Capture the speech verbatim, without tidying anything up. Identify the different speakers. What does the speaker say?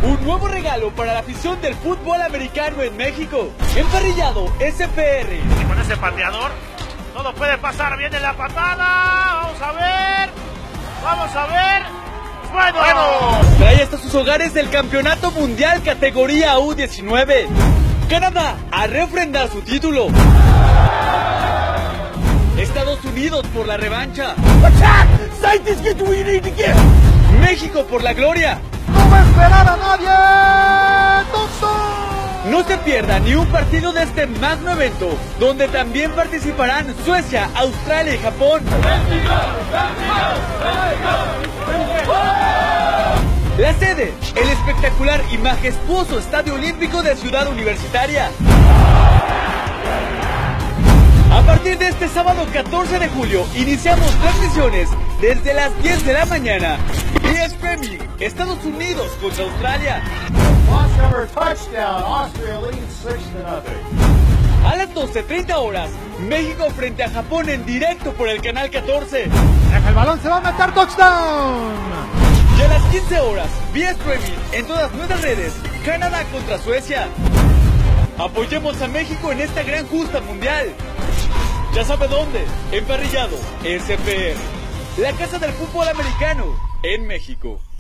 Speaker 1: Un nuevo regalo para la afición del fútbol americano en México. Emparrillado S P R.
Speaker 2: Y con ese pateador, todo puede pasar. Viene la patada. Vamos a ver. Vamos a ver. Bueno. bueno.
Speaker 1: Trae hasta sus hogares el Campeonato Mundial categoría U diecinueve. Canadá a refrendar su título. Estados Unidos por la revancha. México por la gloria.
Speaker 3: ¡No va a esperar a nadie! ¡Touchdown!
Speaker 1: No se pierda ni un partido de este magno evento, donde también participarán Suecia, Australia y Japón. La sede, el espectacular y majestuoso Estadio Olímpico de Ciudad Universitaria. A partir de este sábado catorce de julio, iniciamos transmisiones desde las diez de la mañana. U S Premier, Estados Unidos contra Australia. A las doce treinta horas, México frente a Japón en directo por el canal catorce.
Speaker 3: Deja el balón, se va a meter, touchdown.
Speaker 1: Y a las quince horas, vía streaming en todas nuestras redes, Canadá contra Suecia. Apoyemos a México en esta gran justa mundial. Ya sabe dónde, Emparrillado S P R, la casa del fútbol americano en México.